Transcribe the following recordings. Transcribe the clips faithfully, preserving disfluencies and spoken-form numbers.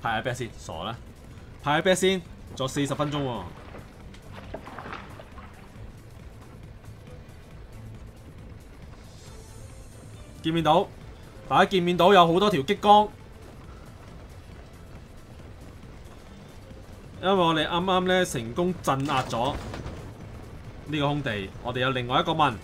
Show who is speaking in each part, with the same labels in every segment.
Speaker 1: 派下 back 先，傻啦！派下 back 先，仲有四十分鐘喎。見面到，大家見面到有好多條激光，因為我哋啱啱咧成功鎮壓咗呢個空地，我哋有另外一個問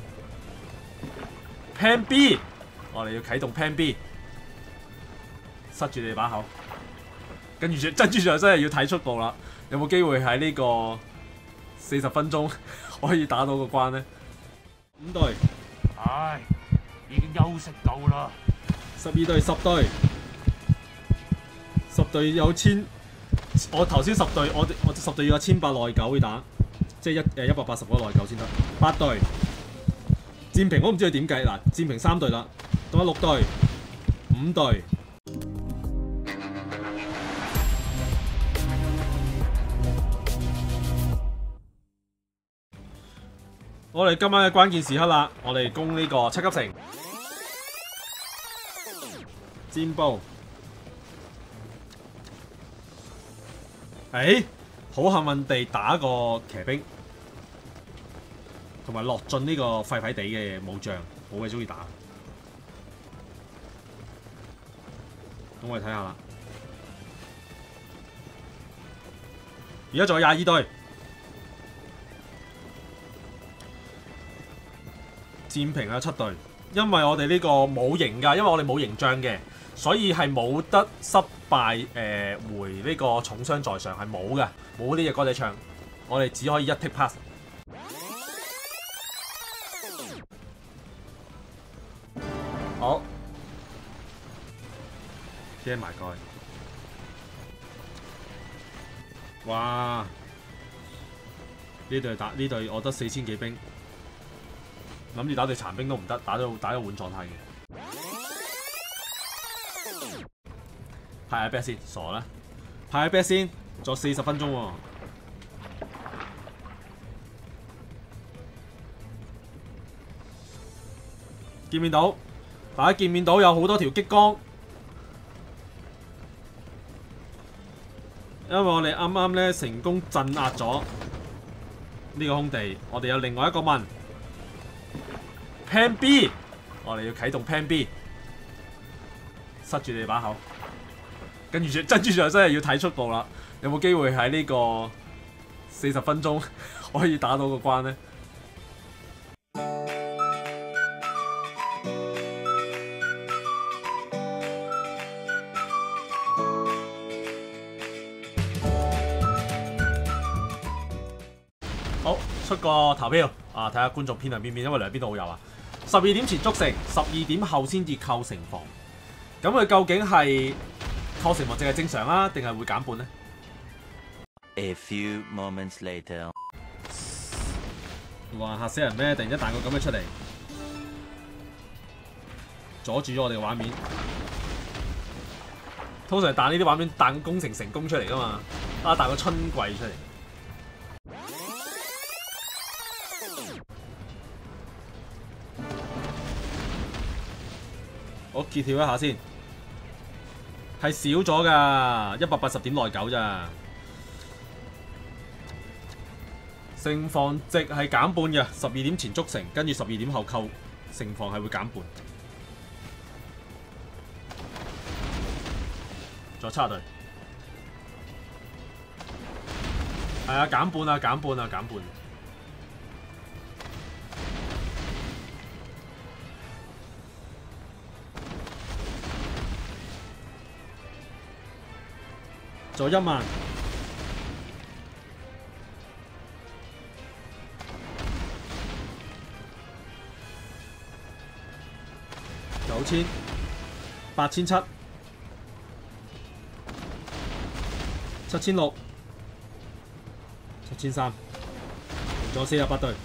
Speaker 1: Plan B， 我哋要啟動 Plan B， 塞住你把口，跟住珍珠象真係要睇速度啦，有冇機會喺呢個四十分鐘可以打到個關呢？五隊，
Speaker 2: 唉，已經休息夠啦。
Speaker 1: 十二隊，十隊，十隊有千，我頭先十隊，我我十隊要有千八內九去打，即係一誒一百八十個內九先得。八隊，戰平我唔知佢點計嗱，戰平三隊啦，仲有六隊，五隊。我哋今晚嘅關鍵時刻啦，我哋攻呢個七級城。尖煲，誒，好幸運地打個騎兵，同埋落進呢個廢廢地嘅武將，好鬼中意打。咁我哋睇下啦，而家仲有廿二隊，戰平有七隊。因為我哋呢個冇營㗎，因為我哋冇營將嘅，所以係冇得失敗誒、呃、回呢個重傷在上係冇嘅，冇呢隻歌仔唱，我哋只可以一 take pass。好，驚埋過去，哇！呢隊打呢隊，我得四千幾兵。諗住打對殘兵都唔得，打到打到換狀態嘅。派下 back 先，傻啦！派下 back 先，仲有四十分鐘喎。見面到，大家見面到有好多條激光，因為我哋啱啱咧成功鎮壓咗呢個空地，我哋有另外一個問。Plan B， 我哋要啟動 Plan B， 塞住你把口，跟住珍珠象真係要睇速度啦，有冇機會喺呢個四十分鐘可以打到個關呢？好，出個投票啊！睇下觀眾偏向邊邊，因為兩邊都好有啊。十二點前築城，十二點後先至構城防。咁佢究竟係構城防淨係正常啊，定係會減半呢？
Speaker 3: A few moments later，
Speaker 1: 哇！嚇死人咩？突然間彈個咁嘅出嚟，阻住咗我哋嘅畫面。通常彈呢啲畫面彈工程成功出嚟噶嘛，啊彈個春季出嚟。我揭跳一下先，係少咗㗎，一百八十點內九咋。城防值係減半嘅，十二點前築城，跟住十二點後扣城防係會減半。仲有七隊，係啊，減半啊，減半啊，減半。仲有一萬，九千，八千七，七千六，七千三，仲有四十八隊，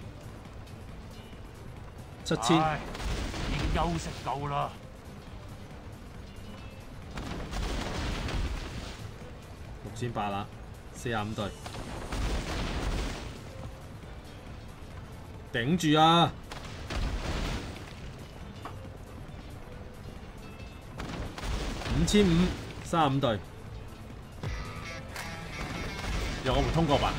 Speaker 1: 七千，
Speaker 2: 已經休息夠啦。
Speaker 1: 六千八啦，四十五隊，頂住啊！五千五，三十五隊， 有我會通過吧？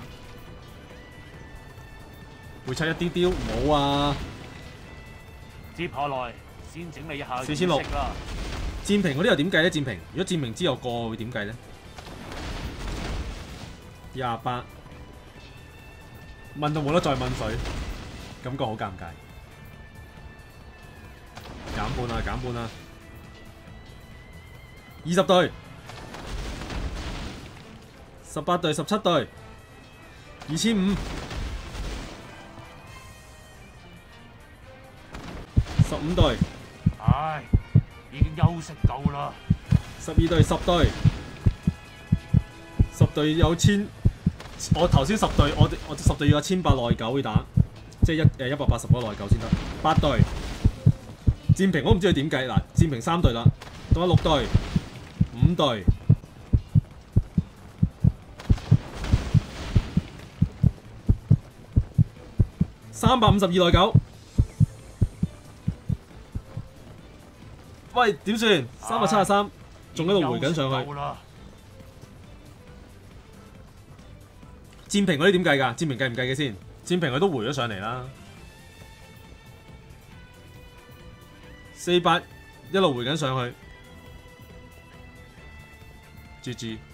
Speaker 1: 會差一啲啲，
Speaker 4: 冇啊！
Speaker 2: 接下來先整理一下
Speaker 1: 四千六
Speaker 2: 意識啦。
Speaker 1: 戰平嗰啲又點計咧？戰平，如果戰平之後過會點計咧？廿八問到冇得再問水，感覺好尷尬。減半啦，減半啦！二十隊，十八隊，十七隊，二千五，十五隊，
Speaker 2: 唉，已經休息夠啦。
Speaker 1: 十二隊，十隊，十隊有千。我頭先十隊，我我十隊要有千八內九去打，即係一誒一百八十個內九先得。八隊戰平我唔知佢點計嗱，戰平三隊啦，仲有六隊、五隊、三百五十二內九。喂，點算？三百七十三，仲喺度回緊上去。戰平嗰啲點計㗎？戰平計唔計嘅先？戰平佢都回咗上嚟啦，四百一路回緊上去，G G。